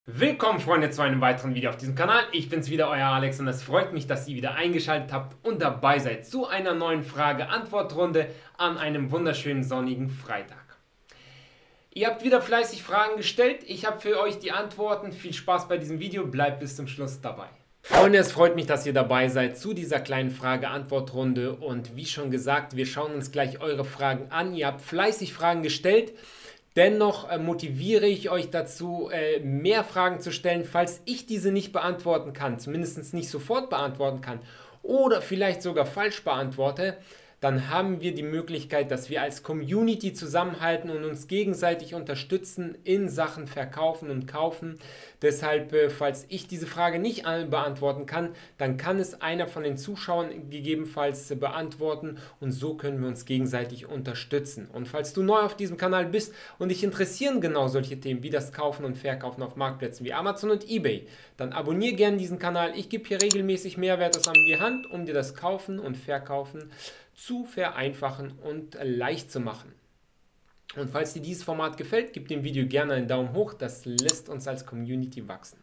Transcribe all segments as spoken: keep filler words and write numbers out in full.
Willkommen Freunde zu einem weiteren Video auf diesem Kanal. Ich bin's wieder, euer Alex, und es freut mich, dass ihr wieder eingeschaltet habt und dabei seid zu einer neuen Frage-Antwort-Runde an einem wunderschönen sonnigen Freitag. Ihr habt wieder fleißig Fragen gestellt, ich habe für euch die Antworten. Viel Spaß bei diesem Video, bleibt bis zum Schluss dabei. Freunde, es freut mich, dass ihr dabei seid zu dieser kleinen Frage-Antwort-Runde, und wie schon gesagt, wir schauen uns gleich eure Fragen an. Ihr habt fleißig Fragen gestellt. Dennoch äh, motiviere ich euch dazu, äh, mehr Fragen zu stellen, falls ich diese nicht beantworten kann, zumindest nicht sofort beantworten kann oder vielleicht sogar falsch beantworte. Dann haben wir die Möglichkeit, dass wir als Community zusammenhalten und uns gegenseitig unterstützen in Sachen Verkaufen und Kaufen. Deshalb, äh, falls ich diese Frage nicht beantworten kann, dann kann es einer von den Zuschauern gegebenenfalls beantworten, und so können wir uns gegenseitig unterstützen. Und falls du neu auf diesem Kanal bist und dich interessieren genau solche Themen wie das Kaufen und Verkaufen auf Marktplätzen wie Amazon und eBay, dann abonniere gerne diesen Kanal. Ich gebe hier regelmäßig Mehrwertes an die Hand, um dir das Kaufen und Verkaufen zu vereinfachen und leicht zu machen. Und falls dir dieses Format gefällt, gib dem Video gerne einen Daumen hoch, das lässt uns als Community wachsen.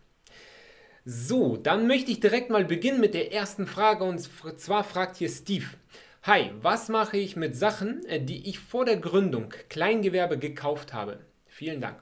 So, dann möchte ich direkt mal beginnen mit der ersten Frage, und zwar fragt hier Steve: Hi, was mache ich mit Sachen, die ich vor der Gründung Kleingewerbe gekauft habe? Vielen Dank.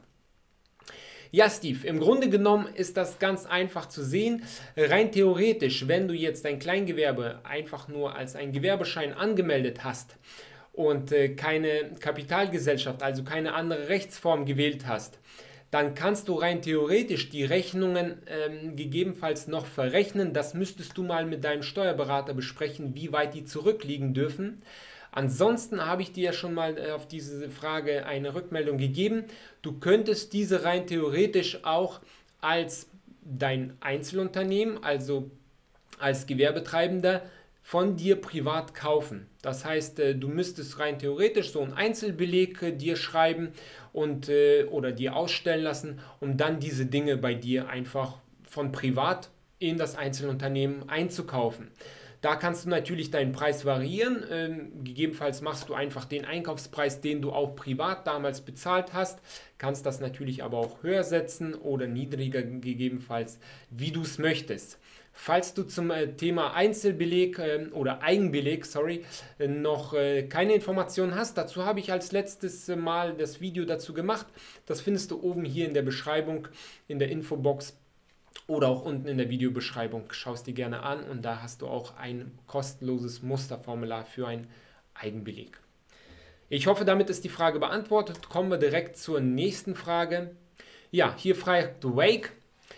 Ja, Steve, im Grunde genommen ist das ganz einfach zu sehen. Rein theoretisch, wenn du jetzt dein Kleingewerbe einfach nur als einen Gewerbeschein angemeldet hast und äh, keine Kapitalgesellschaft, also keine andere Rechtsform gewählt hast, dann kannst du rein theoretisch die Rechnungen ähm, gegebenenfalls noch verrechnen. Das müsstest du mal mit deinem Steuerberater besprechen, wie weit die zurückliegen dürfen. Ansonsten habe ich dir ja schon mal äh, auf diese Frage eine Rückmeldung gegeben. Du könntest diese rein theoretisch auch als dein Einzelunternehmen, also als Gewerbetreibender, von dir privat kaufen. Das heißt, äh, du müsstest rein theoretisch so einen Einzelbeleg äh, dir schreiben und, äh, oder dir ausstellen lassen, um dann diese Dinge bei dir einfach von privat in das Einzelunternehmen einzukaufen. Da kannst du natürlich deinen Preis variieren. Ähm, gegebenenfalls machst du einfach den Einkaufspreis, den du auch privat damals bezahlt hast. Kannst das natürlich aber auch höher setzen oder niedriger gegebenenfalls, wie du es möchtest. Falls du zum äh, Thema Einzelbeleg äh, oder Eigenbeleg, sorry, äh, noch äh, keine Informationen hast, dazu habe ich als letztes äh, Mal das Video dazu gemacht. Das findest du oben hier in der Beschreibung, in der Infobox. Oder auch unten in der Videobeschreibung. Schau es dir gerne an, und da hast du auch ein kostenloses Musterformular für einen Eigenbeleg. Ich hoffe, damit ist die Frage beantwortet. Kommen wir direkt zur nächsten Frage. Ja, hier fragt Wake: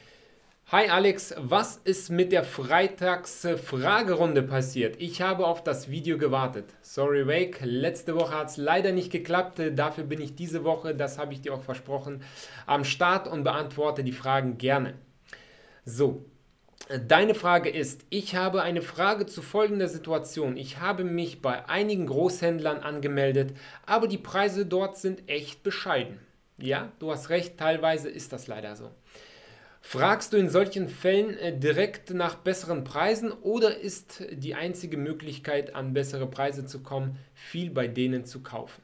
Hi Alex, was ist mit der Freitags-Fragerunde passiert? Ich habe auf das Video gewartet. Sorry Wake, letzte Woche hat es leider nicht geklappt. Dafür bin ich diese Woche, das habe ich dir auch versprochen, am Start und beantworte die Fragen gerne. So, deine Frage ist: Ich habe eine Frage zu folgender Situation. Ich habe mich bei einigen Großhändlern angemeldet, aber die Preise dort sind echt bescheiden. Ja, du hast recht, teilweise ist das leider so. Fragst du in solchen Fällen äh, direkt nach besseren Preisen, oder ist die einzige Möglichkeit, an bessere Preise zu kommen, viel bei denen zu kaufen?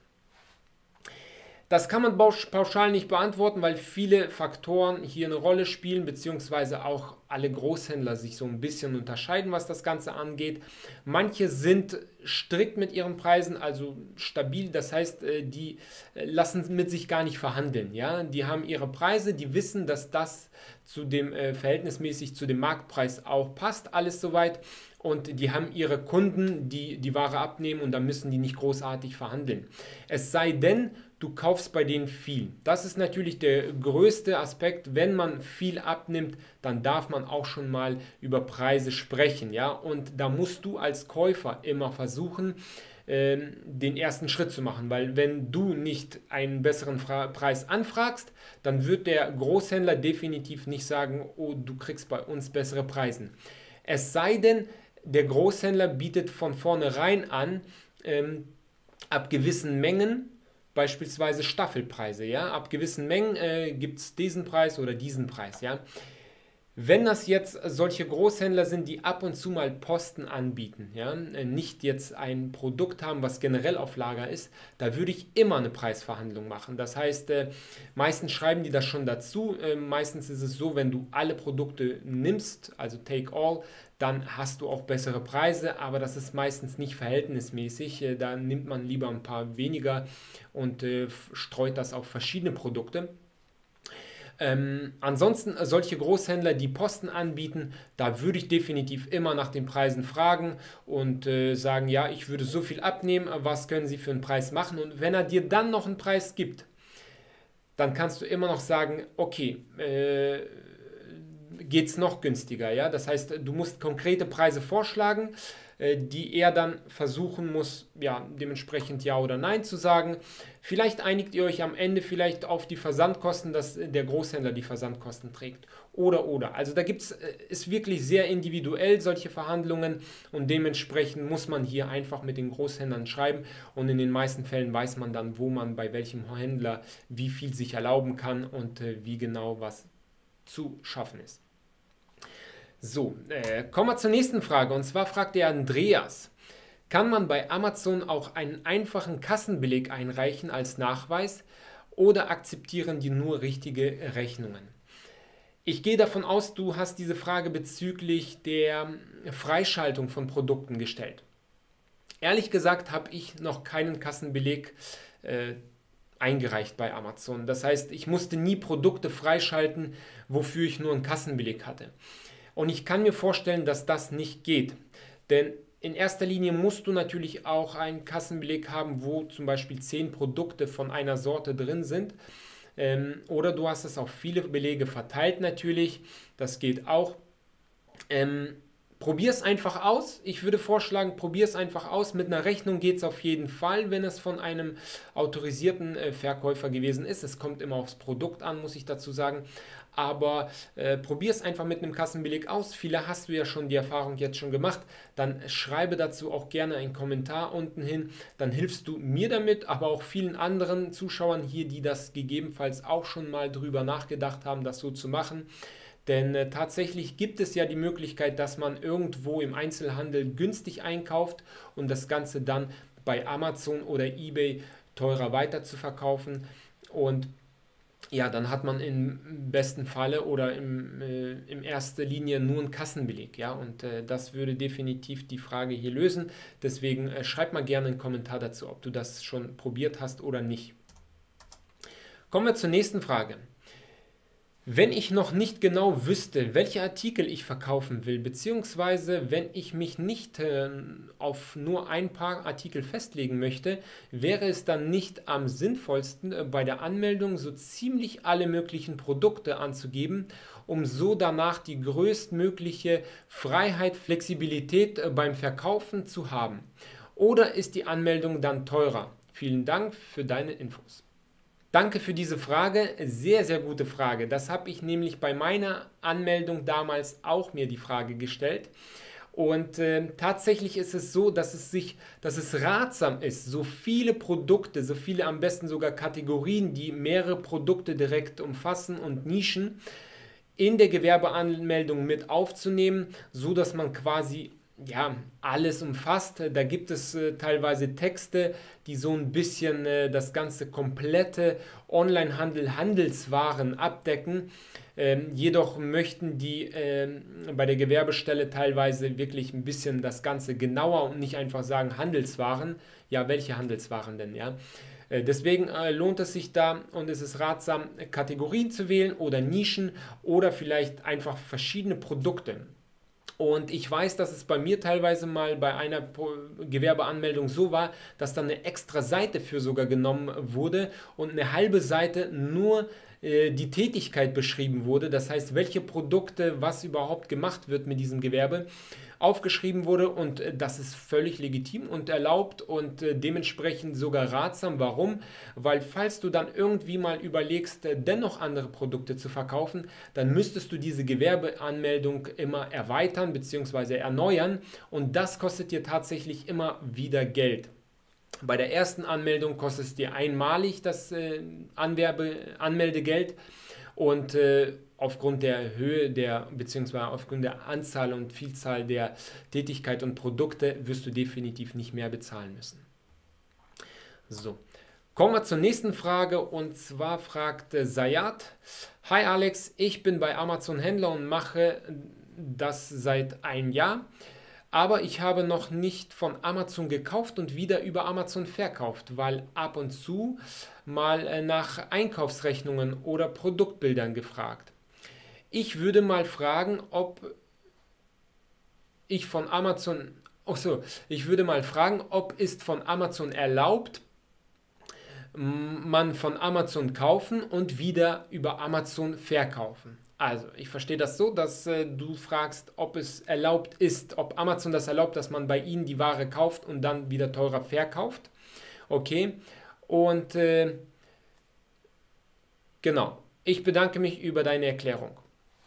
Das kann man pauschal nicht beantworten, weil viele Faktoren hier eine Rolle spielen, beziehungsweise auch alle Großhändler sich so ein bisschen unterscheiden, was das Ganze angeht. Manche sind strikt mit ihren Preisen, also stabil, das heißt, die lassen mit sich gar nicht verhandeln. Ja? Die haben ihre Preise, die wissen, dass das zu dem äh, verhältnismäßig zu dem Marktpreis auch passt, alles soweit. Und die haben ihre Kunden, die die Ware abnehmen, und da müssen die nicht großartig verhandeln. Es sei denn, du kaufst bei denen viel. Das ist natürlich der größte Aspekt. Wenn man viel abnimmt, dann darf man auch schon mal über Preise sprechen. Ja? Und da musst du als Käufer immer versuchen, ähm, den ersten Schritt zu machen, weil wenn du nicht einen besseren Fra- Preis anfragst, dann wird der Großhändler definitiv nicht sagen: Oh, du kriegst bei uns bessere Preise. Es sei denn, der Großhändler bietet von vornherein an, ähm, ab gewissen Mengen, beispielsweise Staffelpreise, ja, ab gewissen Mengen äh, gibt es diesen Preis oder diesen Preis, ja. Wenn das jetzt solche Großhändler sind, die ab und zu mal Posten anbieten, ja, nicht jetzt ein Produkt haben, was generell auf Lager ist, da würde ich immer eine Preisverhandlung machen. Das heißt, äh, meistens schreiben die das schon dazu. Äh, meistens ist es so, wenn du alle Produkte nimmst, also take all, dann hast du auch bessere Preise, aber das ist meistens nicht verhältnismäßig. Äh, da nimmt man lieber ein paar weniger und äh, streut das auf verschiedene Produkte. Ähm, ansonsten äh, solche Großhändler, die Posten anbieten, da würde ich definitiv immer nach den Preisen fragen und äh, sagen, ja, ich würde so viel abnehmen, was können Sie für einen Preis machen? Und wenn er dir dann noch einen Preis gibt, dann kannst du immer noch sagen, okay, äh, geht es noch günstiger. Ja? Das heißt, du musst konkrete Preise vorschlagen, äh, die er dann versuchen muss, ja, dementsprechend Ja oder Nein zu sagen. Vielleicht einigt ihr euch am Ende vielleicht auf die Versandkosten, dass der Großhändler die Versandkosten trägt. Oder, oder. Also da gibt es, ist wirklich sehr individuell solche Verhandlungen und dementsprechend muss man hier einfach mit den Großhändlern schreiben und in den meisten Fällen weiß man dann, wo man bei welchem Händler wie viel sich erlauben kann und äh, wie genau was zu schaffen ist. So, äh, kommen wir zur nächsten Frage. Und zwar fragt der Andreas, kann man bei Amazon auch einen einfachen Kassenbeleg einreichen als Nachweis oder akzeptieren die nur richtige Rechnungen? Ich gehe davon aus, du hast diese Frage bezüglich der Freischaltung von Produkten gestellt. Ehrlich gesagt habe ich noch keinen Kassenbeleg äh, eingereicht bei Amazon. Das heißt, ich musste nie Produkte freischalten, wofür ich nur einen Kassenbeleg hatte. Und ich kann mir vorstellen, dass das nicht geht. Denn in erster Linie musst du natürlich auch einen Kassenbeleg haben, wo zum Beispiel zehn Produkte von einer Sorte drin sind. Ähm, oder du hast es auf viele Belege verteilt natürlich. Das geht auch. Ähm, Probier es einfach aus. Ich würde vorschlagen, probier es einfach aus. Mit einer Rechnung geht es auf jeden Fall, wenn es von einem autorisierten äh, Verkäufer gewesen ist. Es kommt immer aufs Produkt an, muss ich dazu sagen. Aber äh, probier es einfach mit einem Kassenbeleg aus. Viele hast du ja schon die Erfahrung jetzt schon gemacht. Dann schreibe dazu auch gerne einen Kommentar unten hin. Dann hilfst du mir damit, aber auch vielen anderen Zuschauern hier, die das gegebenenfalls auch schon mal drüber nachgedacht haben, das so zu machen. Denn äh, tatsächlich gibt es ja die Möglichkeit, dass man irgendwo im Einzelhandel günstig einkauft und das Ganze dann bei Amazon oder eBay teurer weiter zu verkaufen. Und ja, dann hat man im besten Falle oder im, äh, in erster Linie nur einen Kassenbeleg. Ja? Und äh, das würde definitiv die Frage hier lösen. Deswegen äh, schreib mal gerne einen Kommentar dazu, ob du das schon probiert hast oder nicht. Kommen wir zur nächsten Frage. Wenn ich noch nicht genau wüsste, welche Artikel ich verkaufen will, beziehungsweise wenn ich mich nicht äh, auf nur ein paar Artikel festlegen möchte, wäre es dann nicht am sinnvollsten, äh, bei der Anmeldung so ziemlich alle möglichen Produkte anzugeben, um so danach die größtmögliche Freiheit, Flexibilität äh, beim Verkaufen zu haben? Oder ist die Anmeldung dann teurer? Vielen Dank für deine Infos. Danke für diese Frage, sehr, sehr gute Frage. Das habe ich nämlich bei meiner Anmeldung damals auch mir die Frage gestellt. Und äh, tatsächlich ist es so, dass es sich, dass es ratsam ist, so viele Produkte, so viele am besten sogar Kategorien, die mehrere Produkte direkt umfassen und Nischen, in der Gewerbeanmeldung mit aufzunehmen, so dass man quasi ja, alles umfasst. Da gibt es äh, teilweise Texte, die so ein bisschen äh, das ganze komplette Onlinehandel, Handelswaren abdecken. Ähm, jedoch möchten die ähm, bei der Gewerbestelle teilweise wirklich ein bisschen das Ganze genauer und nicht einfach sagen Handelswaren. Ja, welche Handelswaren denn, ja? Äh, deswegen äh, lohnt es sich da und es ist ratsam, Kategorien zu wählen oder Nischen oder vielleicht einfach verschiedene Produkte. Und ich weiß, dass es bei mir teilweise mal bei einer Gewerbeanmeldung so war, dass dann eine extra Seite für sogar genommen wurde und eine halbe Seite nur äh, die Tätigkeit beschrieben wurde. Das heißt, welche Produkte, was überhaupt gemacht wird mit diesem Gewerbe, aufgeschrieben wurde und äh, das ist völlig legitim und erlaubt und äh, dementsprechend sogar ratsam. Warum? Weil falls du dann irgendwie mal überlegst, äh, dennoch andere Produkte zu verkaufen, dann müsstest du diese Gewerbeanmeldung immer erweitern bzw. erneuern und das kostet dir tatsächlich immer wieder Geld. Bei der ersten Anmeldung kostet es dir einmalig das äh, Anwerbe, Anmeldegeld und äh, aufgrund der Höhe der, beziehungsweise aufgrund der Anzahl und Vielzahl der Tätigkeit und Produkte wirst du definitiv nicht mehr bezahlen müssen. So, kommen wir zur nächsten Frage, und zwar fragt Sayat: Hi Alex, ich bin bei Amazon Händler und mache das seit einem Jahr, aber ich habe noch nicht von Amazon gekauft und wieder über Amazon verkauft, weil ab und zu mal nach Einkaufsrechnungen oder Produktbildern gefragt. Ich würde mal fragen, ob ich von Amazon, ach so, ich würde mal fragen, ob ist von Amazon erlaubt, man von Amazon kaufen und wieder über Amazon verkaufen. Also, ich verstehe das so, dass äh, du fragst, ob es erlaubt ist, ob Amazon das erlaubt, dass man bei ihnen die Ware kauft und dann wieder teurer verkauft. Okay, und äh, genau, ich bedanke mich über deine Erklärung.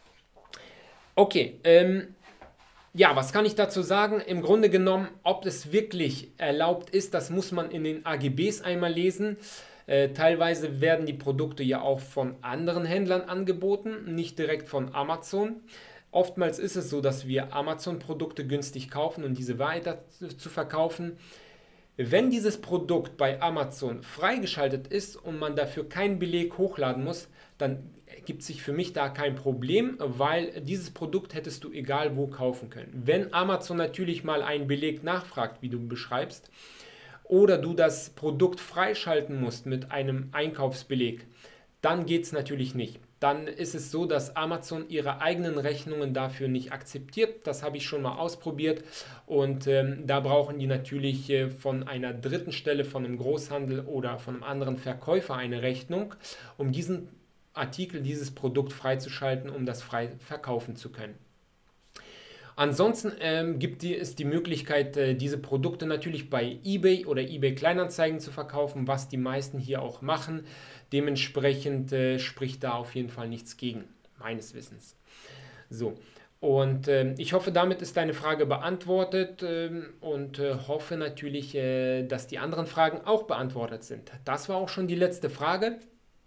Okay, ähm, ja, was kann ich dazu sagen? Im Grunde genommen, ob es wirklich erlaubt ist, das muss man in den A G Bs einmal lesen. Äh, teilweise werden die Produkte ja auch von anderen Händlern angeboten, nicht direkt von Amazon. Oftmals ist es so, dass wir Amazon-Produkte günstig kaufen und diese weiter zu verkaufen. Wenn dieses Produkt bei Amazon freigeschaltet ist und man dafür keinen Beleg hochladen muss, dann ergibt sich für mich da kein Problem, weil dieses Produkt hättest du egal wo kaufen können. Wenn Amazon natürlich mal einen Beleg nachfragt, wie du beschreibst, oder du das Produkt freischalten musst mit einem Einkaufsbeleg, dann geht es natürlich nicht. Dann ist es so, dass Amazon ihre eigenen Rechnungen dafür nicht akzeptiert. Das habe ich schon mal ausprobiert, und ähm, da brauchen die natürlich äh, von einer dritten Stelle, von einem Großhandel oder von einem anderen Verkäufer eine Rechnung, um diesen Artikel, dieses Produkt freizuschalten, um das frei verkaufen zu können. Ansonsten ähm, gibt es die Möglichkeit, äh, diese Produkte natürlich bei eBay oder eBay Kleinanzeigen zu verkaufen, was die meisten hier auch machen. Dementsprechend äh, spricht da auf jeden Fall nichts gegen, meines Wissens. So, und äh, ich hoffe, damit ist deine Frage beantwortet, äh, und äh, hoffe natürlich, äh, dass die anderen Fragen auch beantwortet sind. Das war auch schon die letzte Frage.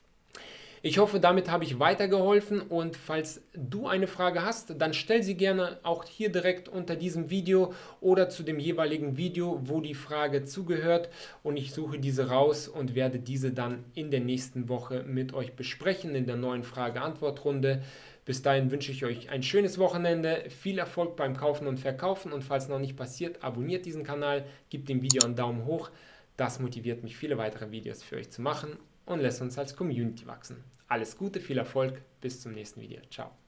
Ich hoffe, damit habe ich weitergeholfen, und falls du eine Frage hast, dann stell sie gerne auch hier direkt unter diesem Video oder zu dem jeweiligen Video, wo die Frage zugehört, und ich suche diese raus und werde diese dann in der nächsten Woche mit euch besprechen in der neuen Frage-Antwort-Runde. Bis dahin wünsche ich euch ein schönes Wochenende, viel Erfolg beim Kaufen und Verkaufen, und falls noch nicht passiert, abonniert diesen Kanal, gebt dem Video einen Daumen hoch. Das motiviert mich, viele weitere Videos für euch zu machen und lässt uns als Community wachsen. Alles Gute, viel Erfolg, bis zum nächsten Video. Ciao.